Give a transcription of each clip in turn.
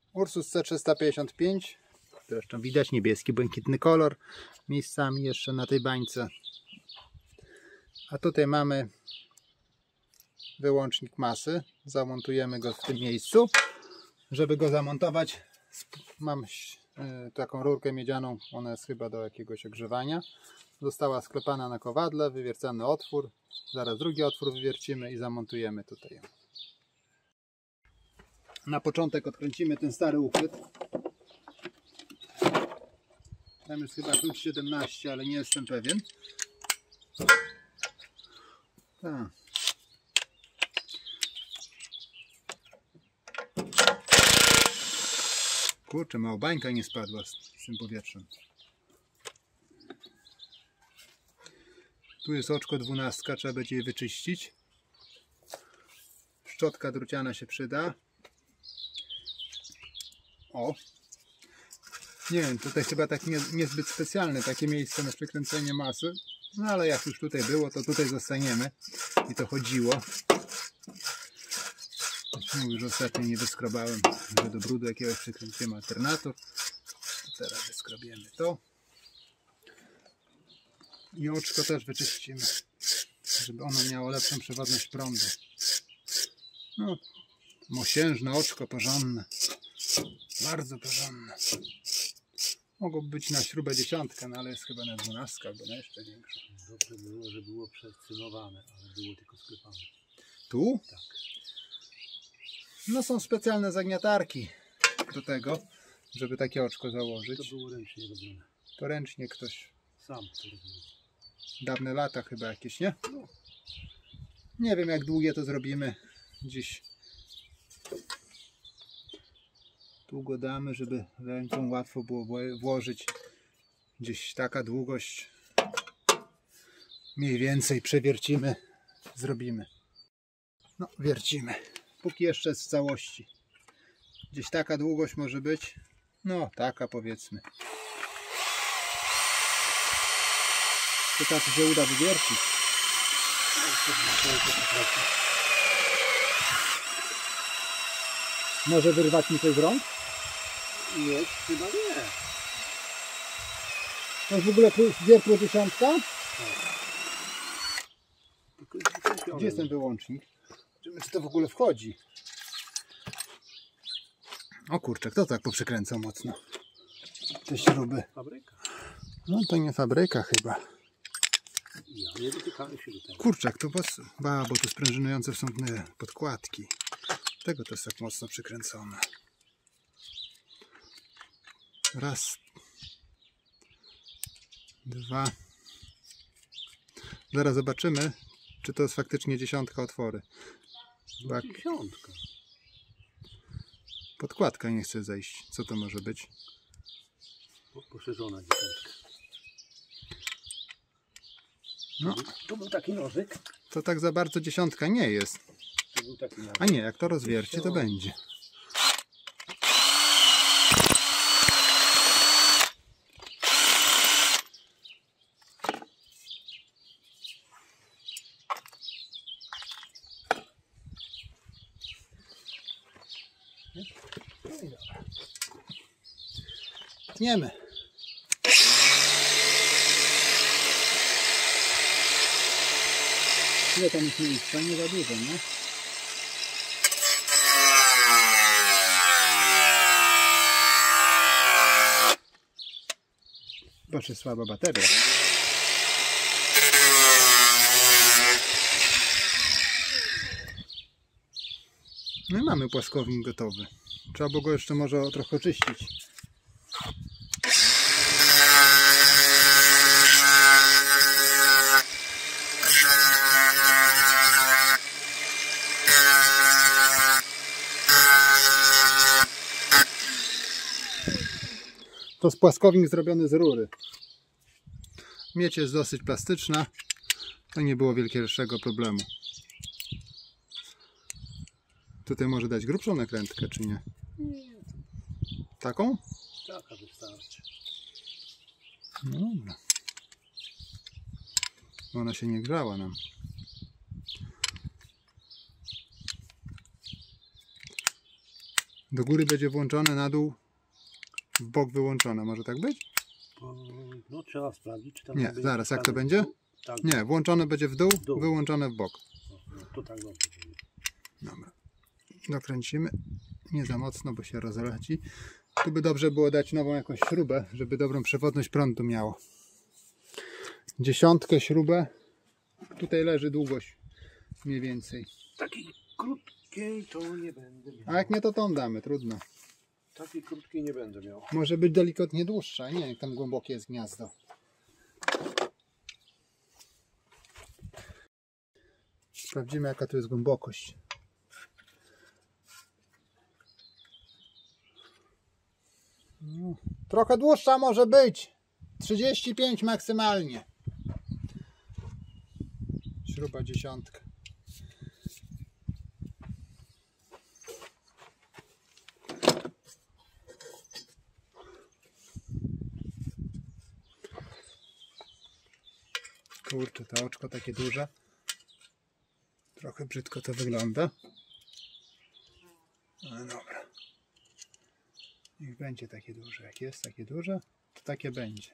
Ursus C355. Zresztą widać niebieski, błękitny kolor miejscami jeszcze na tej bańce. A tutaj mamy wyłącznik masy. Zamontujemy go w tym miejscu. Żeby go zamontować, mam taką rurkę miedzianą, ona jest chyba do jakiegoś ogrzewania. Została sklepana na kowadle, wywiercany otwór. Zaraz drugi otwór wywiercimy i zamontujemy tutaj. Na początek odkręcimy ten stary uchwyt. Tam jest chyba klucz 17, ale nie jestem pewien. Tak. Kurczę, mała bańka nie spadła z tym powietrzem. Tu jest oczko 12, trzeba będzie je wyczyścić. Szczotka druciana się przyda. O! Nie wiem, tutaj chyba tak niezbyt specjalne takie miejsce na przekręcenie masy. No ale jak już tutaj było, to tutaj zostaniemy. I to chodziło. Już ostatnio nie wyskrobałem, że do brudu jakiegoś przykręciłem alternator. Teraz wyskrobiemy to. I oczko też wyczyścimy, żeby ono miało lepszą przewodność prądu. No, mosiężne oczko, porządne. Bardzo porządne. Mogłoby być na śrubę 10, no ale jest chyba na 12 albo na jeszcze większą. Dobrze było, że było przecynowane, ale było tylko sklepane. Tu? Tak. No są specjalne zagniatarki do tego, żeby takie oczko założyć. To było ręcznie robione. To ręcznie ktoś. Sam to robił. Dawne lata chyba jakieś, nie? No. Nie wiem jak długie to zrobimy. Dziś długo damy, żeby ręką łatwo było włożyć. Gdzieś taka długość. Mniej więcej przewiercimy. Zrobimy. No, wiercimy. Póki jeszcze jest w całości. Gdzieś taka długość może być. No, taka powiedzmy. To tak się uda wywiercić. Może wyrwać mi coś z rąk? Nie, chyba nie. To jest w ogóle wiertło 10? Gdzie jest ten wyłącznik? Zobaczymy, czy to w ogóle wchodzi. O kurczę, kto tak poprzekręcał mocno te śruby? Fabryka. No to nie fabryka chyba. Ja nie dotykałem się do tego. Kurczak, to bo tu sprężynujące są podkładki. Tego to jest tak mocno przykręcone. Raz. Dwa. Zaraz zobaczymy, czy to jest faktycznie 10 otwory. No, 10. Podkładka nie chce zejść. Co to może być? Poszerzona 10. No, Tu był taki nożyk. to tak za bardzo 10 nie jest. Tu był taki nożyk. A nie, jak to rozwierci, to będzie. No i dobra. Tniemy. Ile tam jest miejsca? Nie za dużo, nie? Proszę, słaba bateria. No i mamy płaskownik gotowy. Trzeba było go jeszcze może trochę oczyścić. To jest płaskownik zrobiony z rury. Miedź jest dosyć plastyczna. To nie było wielkiego problemu. Tutaj może dać grubszą nakrętkę, czy nie? Nie. Taką? Taka wystarczy. No dobra. Ona się nie grzała nam. Do góry będzie włączone, na dół, w bok wyłączone. Może tak być? No trzeba sprawdzić, czy tam Nie, będzie zaraz, jak to wskazane. będzie? Tak. Nie, włączone będzie w dół, dół. wyłączone w bok. No, to tak dobrze. Dobra. Dokręcimy. Nie za mocno, bo się rozleci. Tu by dobrze było dać nową jakąś śrubę, żeby dobrą przewodność prądu miało. 10 śrubę. Tutaj leży długość mniej więcej. Takiej krótkiej to nie będę miał. A jak nie, to tą damy, trudno. Takiej krótkiej nie będę miał. Może być delikatnie dłuższa. Nie, jak tam głębokie jest gniazdo. Sprawdzimy, jaka tu jest głębokość. No, trochę dłuższa może być. 35 maksymalnie. Śruba 10. Kurczę, to oczko takie duże. Trochę brzydko to wygląda. Ale dobra. Niech będzie takie duże. Jak jest takie duże, to takie będzie.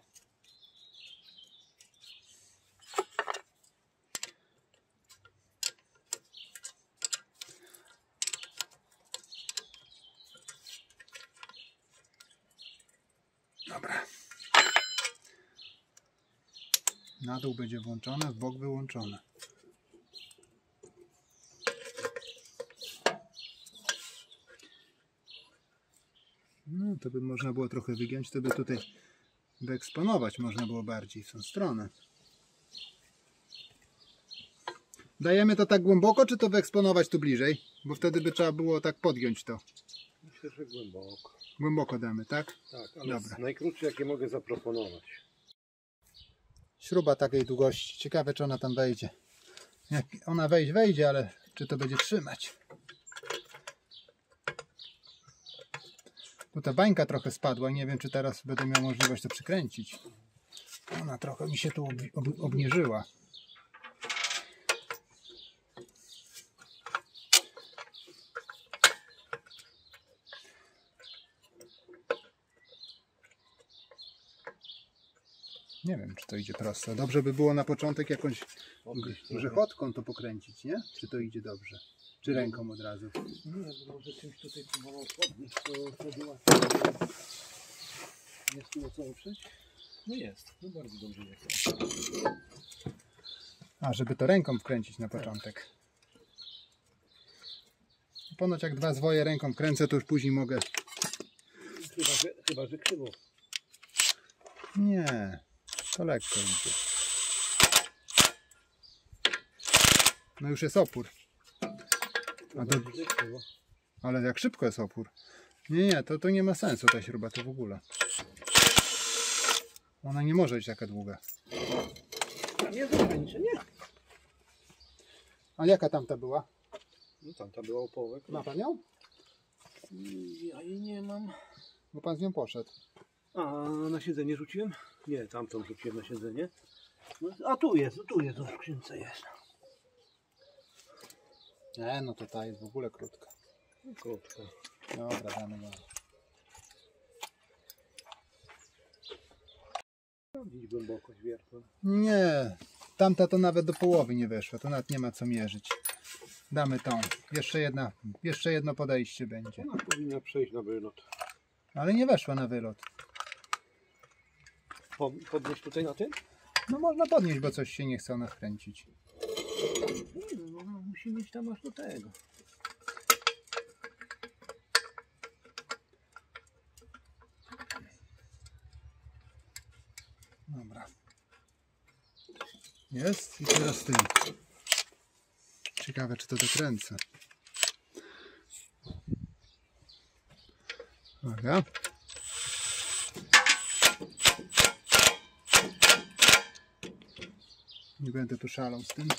Dobra. Na dół będzie włączone, w bok wyłączone. No, to by można było trochę wygiąć, to by tutaj wyeksponować można było bardziej w tą stronę. Dajemy to tak głęboko, czy to wyeksponować tu bliżej? Bo wtedy by trzeba było tak podgiąć to. Myślę, że głęboko. Głęboko damy, tak? Tak, ale Dobra. najkrótsze jakie mogę zaproponować. Śruba takiej długości. Ciekawe, czy ona tam wejdzie. Jak ona wejdzie, ale czy to będzie trzymać? Tu ta bańka trochę spadła. Nie wiem, czy teraz będę miał możliwość to przykręcić. Ona trochę mi się tu obniżyła. Nie wiem, czy to idzie prosto. Dobrze by było na początek jakąś grzechotką to pokręcić, nie? Czy to idzie dobrze? Czy ręką od razu? Nie, może czymś tutaj próbował podnieść, to wtedy łatwiej. Jest tu o co oprzeć? No jest, no bardzo dobrze jest. A, żeby to ręką wkręcić na początek. Ponoć jak dwa zwoje ręką kręcę, to już później mogę... Chyba, że krzywo. Nie, to lekko idzie. No już jest opór. Ale jak szybko jest opór. Nie, to nie ma sensu ta śruba, to w ogóle. Ona nie może być taka długa. Nie zagraniczę, nie. A jaka tamta była? No tamta była opołek. Ma pan ją? Ja jej nie mam. Bo pan z nią poszedł. A na siedzenie rzuciłem? Nie, tamtą rzuciłem na siedzenie. No, a tu jest w skrzynce jest. Nie, no to ta jest w ogóle krótka. Krótka. Dobra, damy ją. Sprawdzić głębokość wiertła. Nie, tamta to nawet do połowy nie weszła, to nawet nie ma co mierzyć. Damy tą. Jeszcze jedno podejście będzie. Ona powinna przejść na wylot. Ale nie weszła na wylot. Podnieść tutaj na tym? No można podnieść, bo coś się nie chce ona wkręcić. Nie, no ona musi mieć tam aż do tego. Dobra. Jest i teraz tym. Ciekawe, czy to dokręcę. Uwaga. Nie będę tu szalał z tym.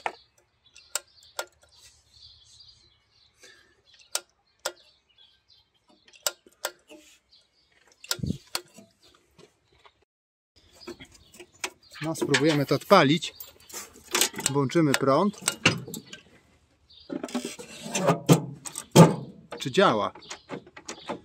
No, spróbujemy to odpalić. Włączymy prąd. Czy działa?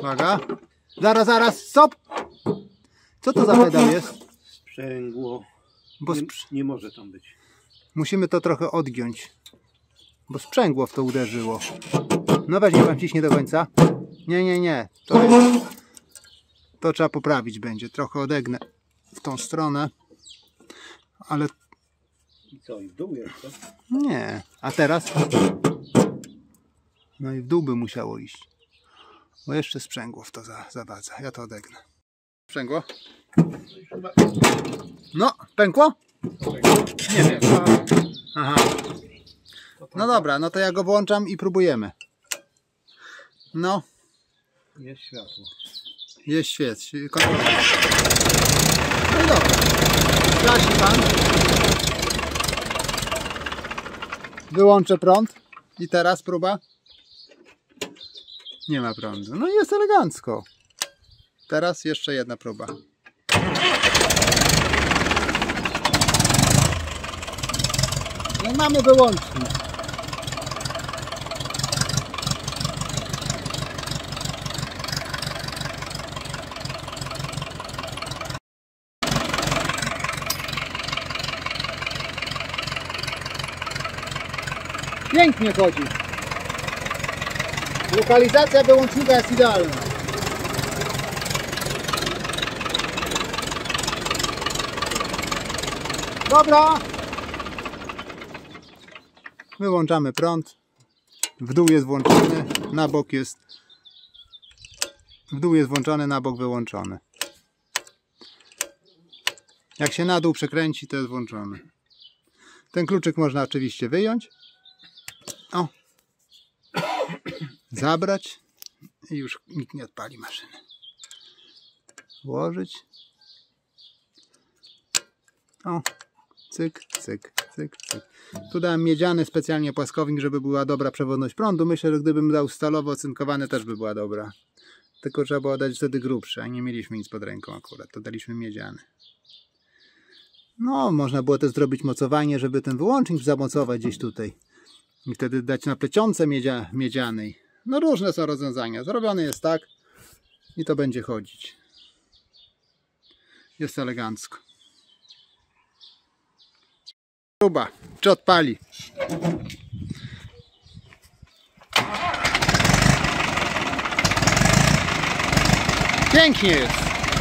Uwaga. Zaraz, stop! Co to za pedał jest? Sprzęgło. Bo Nie może tam być. musimy to trochę odgiąć. Bo sprzęgło w to uderzyło. No weź, niech pan ciśnie do końca. Nie. To trzeba poprawić będzie. Trochę odegnę w tą stronę. Ale I co? I w dół jest, co? nie. A teraz? No i w dół by musiało iść. Bo jeszcze sprzęgło w to zawadza. Ja to odegnę. Sprzęgło? No, pękło? Nie wiem. Aha. No dobra, no to ja go włączam i próbujemy. No, Jest światło. jest świeć. No i dobra. Gasi pan. Wyłączę prąd. I teraz próba. Nie ma prądu. No i jest elegancko. Teraz jeszcze jedna próba. No i mamy wyłącznik. Pięknie chodzi. Lokalizacja wyłącznika jest idealna. Dobra. Wyłączamy prąd. W dół jest włączony, na bok jest. W dół jest włączony, na bok wyłączony. Jak się na dół przekręci, to jest włączony. Ten kluczyk można oczywiście wyjąć. O. Zabrać i już nikt nie odpali maszyny. Włożyć. O. Cyk, cyk, cyk, cyk. Tu dałem miedziany specjalnie płaskownik, żeby była dobra przewodność prądu. Myślę, że gdybym dał stalowo cynkowany, też by była dobra. Tylko trzeba było dać wtedy grubsze, a nie mieliśmy nic pod ręką akurat. To daliśmy miedziany. No, można było też zrobić mocowanie, żeby ten wyłącznik zamocować gdzieś tutaj. I wtedy dać na plecionce miedzianej. No różne są rozwiązania. Zrobione jest tak i to będzie chodzić. Jest elegancko. Próba, czy odpali? Pięknie jest.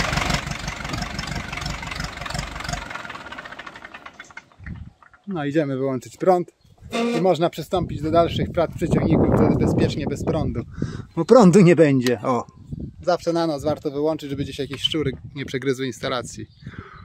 No idziemy wyłączyć prąd i można przystąpić do dalszych prac przy ciągniku, wtedy bezpiecznie bez prądu. Bo prądu nie będzie. O, zawsze na noc warto wyłączyć, żeby gdzieś jakieś szczury nie przegryzły instalacji.